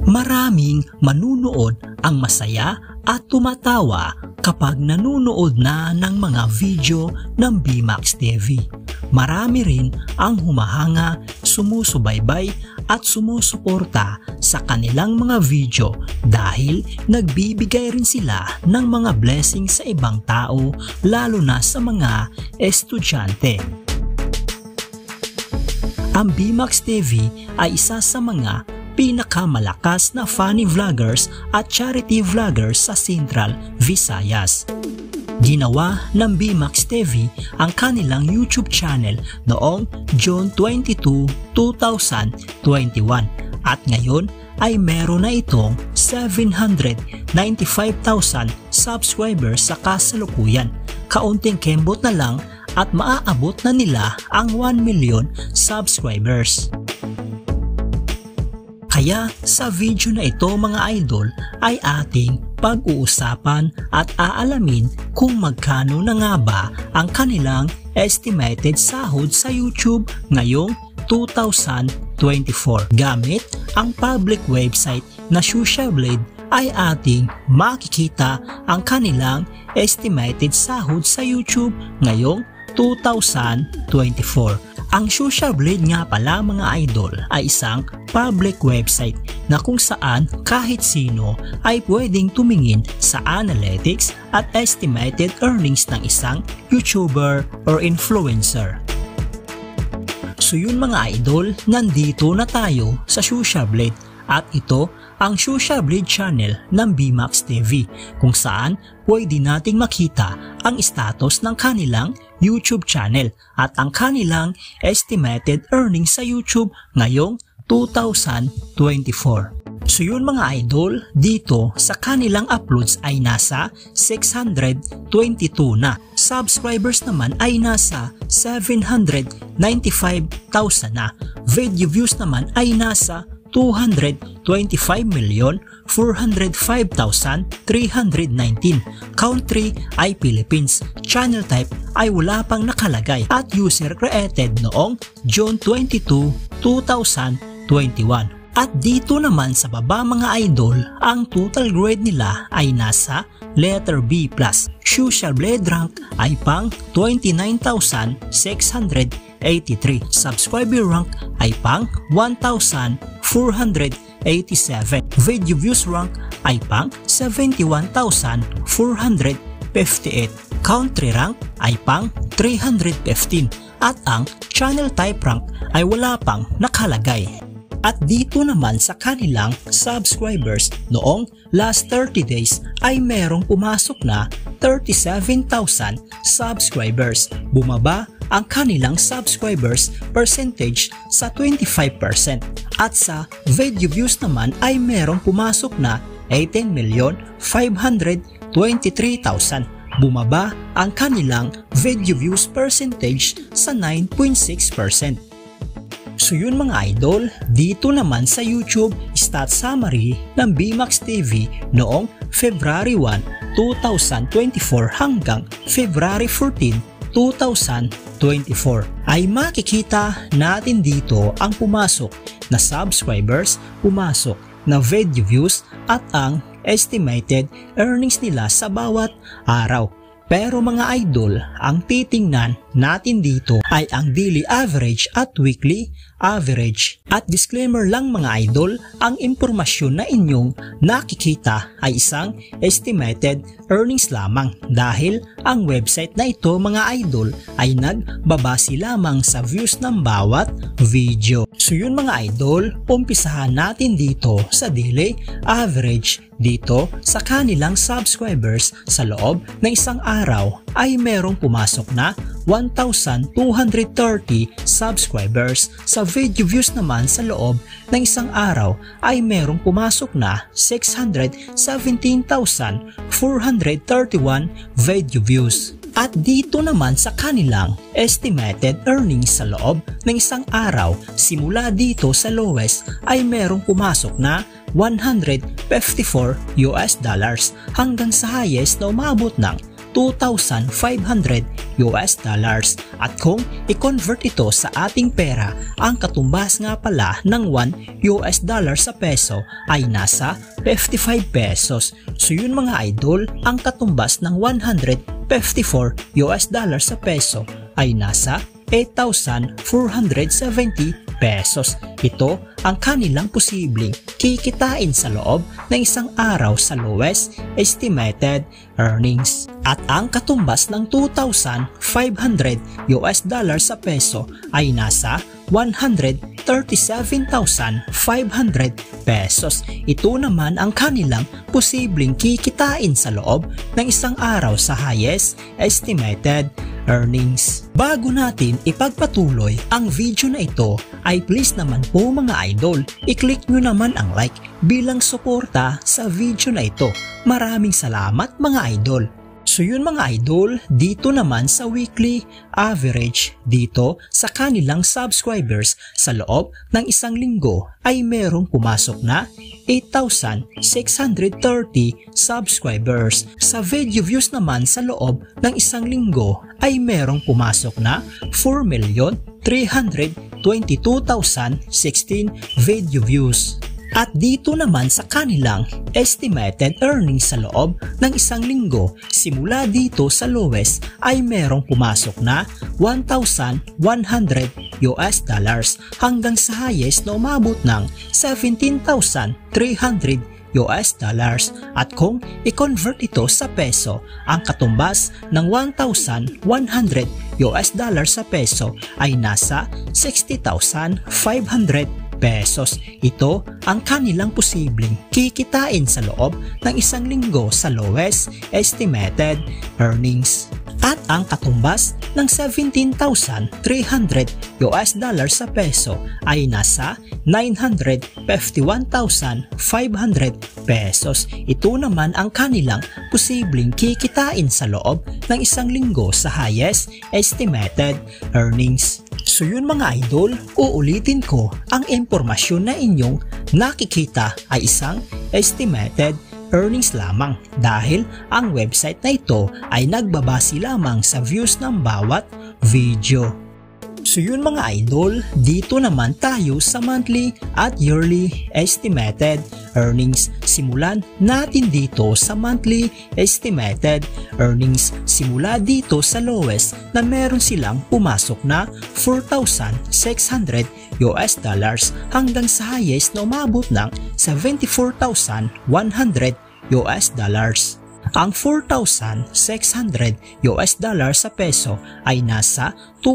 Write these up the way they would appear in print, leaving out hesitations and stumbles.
Maraming manunood ang masaya at tumatawa kapag nanunood na ng mga video ng BMAX TV. Marami rin ang humahanga, sumusubaybay at sumusuporta sa kanilang mga video dahil nagbibigay rin sila ng mga blessings sa ibang tao, lalo na sa mga estudyante. Ang BMAX TV ay isa sa mga pinakamalakas na funny vloggers at charity vloggers sa Central Visayas. Ginawa ng BMAX TV ang kanilang YouTube channel noong June 22, 2021 at ngayon ay meron na itong 795,000 subscribers sa kasalukuyan. Kaunting kembot na lang at maaabot na nila ang 1 million subscribers. Kaya sa video na ito mga idol ay ating pag-uusapan at aalamin kung magkano na nga ba ang kanilang estimated sahod sa YouTube ngayong 2024. Gamit ang public website na Socialblade ay ating makikita ang kanilang estimated sahod sa YouTube ngayong 2024. Ang Socialblade nga pala mga idol ay isang public website na kung saan kahit sino ay pwedeng tumingin sa analytics at estimated earnings ng isang YouTuber or influencer. So yun mga idol, nandito na tayo sa Socialblade at ito ang Socialblade channel ng BMAX TV kung saan pwede nating makita ang status ng kanilang YouTube channel at ang kanilang estimated earnings sa YouTube ngayong 2024. So yun mga idol, dito sa kanilang uploads ay nasa 622 na. Subscribers naman ay nasa 795,000 na. Video views naman ay nasa 225,405,319. Country ay Philippines. Channel type ay wala pang nakalagay at user created noong June 22, 2021. At dito naman sa baba mga idol, ang total grade nila ay nasa letter B+. Socialblade rank ay pang 29,683. Subscriber rank ay pang 1,487. Video views rank ay pang 71,458. Country rank ay pang 315 at ang channel type rank ay wala pang nakalagay. At dito naman sa kanilang subscribers noong last 30 days ay merong pumasok na 37,000 subscribers. Bumaba ang kanilang subscribers percentage sa 25% at sa video views naman ay merong pumasok na 18,523,000. Bumaba ang kanilang video views percentage sa 9.6%. So yun mga idol, dito naman sa YouTube stat summary ng BMAX TV noong February 1, 2024 hanggang February 14, 2024 ay makikita natin dito ang pumasok na subscribers, pumasok na video views at ang estimated earnings nila sa bawat araw. Pero mga idol, ang titingnan natin dito ay ang daily average at weekly average. At disclaimer lang mga idol, ang impormasyon na inyong nakikita ay isang estimated earnings lamang dahil ang website na ito mga idol ay nagbabase lamang sa views ng bawat video. So yun mga idol, umpisahan natin dito sa daily average. Dito sa kanilang subscribers sa loob ng isang araw ay merong pumasok na 1,230 subscribers. Sa video views naman sa loob ng isang araw ay merong pumasok na 617,431 video views. At dito naman sa kanilang estimated earnings sa loob ng isang araw, simula dito sa lowest ay merong pumasok na $154 hanggang sa highest na umabot ng $2,500 at kung i-convert ito sa ating pera, ang katumbas nga pala ng $1 sa peso ay nasa 55 pesos. So yun mga idol, ang katumbas ng $154 sa peso ay nasa 8,470 pesos. Ito ang kanilang posibleng kikitain sa loob ng isang araw sa lowest estimated earnings. At ang katumbas ng $2,500 sa peso ay nasa 137,500 pesos. Ito naman ang kanilang posibleng kikitain sa loob ng isang araw sa highest estimated earnings. Bago natin ipagpatuloy ang video na ito, ay please naman po mga idol, i-click nyo naman ang like bilang suporta sa video na ito. Maraming salamat mga idol. So yun mga idol, dito naman sa weekly average dito sa kanilang subscribers sa loob ng isang linggo ay merong pumasok na 8,630 subscribers. Sa video views naman sa loob ng isang linggo ay merong pumasok na 4,322,016 video views. At dito naman sa kanilang estimated earnings sa loob ng isang linggo, simula dito sa lowest ay merong pumasok na $1,100 hanggang sa highest na umabot ng $17,300. At kung i-convert ito sa peso, ang katumbas ng $1,100 sa peso ay nasa 60,500 pesos. Ito ang kanilang posibleng kikitain sa loob ng isang linggo sa lowest estimated earnings. At ang katumbas ng $17,300 sa peso ay nasa 951,500 pesos. Ito naman ang kanilang posibleng kikitain sa loob ng isang linggo sa highest estimated earnings. So yun mga idol, uulitin ko, ang impormasyon na inyong nakikita ay isang estimated earnings lamang dahil ang website na ito ay nagbabase lamang sa views ng bawat video. So yun mga idol, dito naman tayo sa monthly at yearly estimated earnings. Simulan natin dito sa monthly estimated earnings. Simula dito sa lowest na meron silang pumasok na $4,600 hanggang sa highest na umabot ng $74,100. Ang $4,600 sa peso ay nasa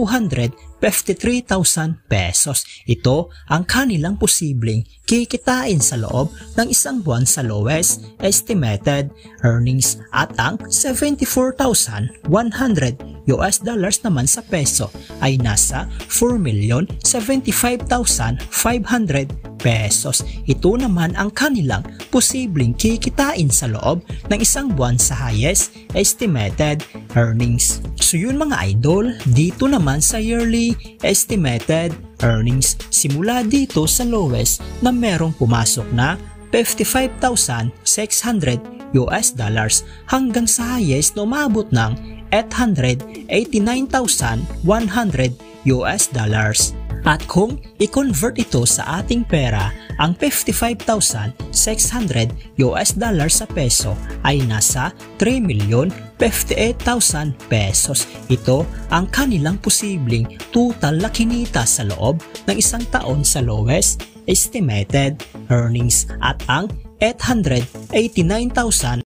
253,000 pesos. Ito ang kanilang posibleng kikitain sa loob ng isang buwan sa lowest estimated earnings. At ang $74,100 naman sa peso ay nasa 4,075,500 pesos. Ito naman ang kanilang posibleng kikitain sa loob ng isang buwan sa highest estimated earnings. So yun mga idol, dito naman sa yearly estimated earnings, simula dito sa lowest na merong pumasok na $55,600 hanggang sa highest na umabot ng $889,100. At kung i-convert ito sa ating pera, ang $55,600 sa peso ay nasa 3,058,000 pesos. Ito ang kanilang posibleng total na kinita sa loob ng isang taon sa lowest estimated earnings. At ang $889,000